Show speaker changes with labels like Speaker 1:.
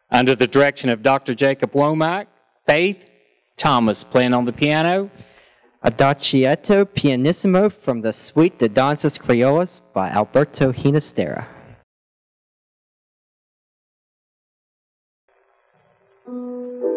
Speaker 1: Under the direction of Dr. Jacob Womack, Faith Thomas playing on the piano.
Speaker 2: Adageitto pianissimo from the Suite de Danzas Criollas by Alberto Ginastera.
Speaker 3: Thank you.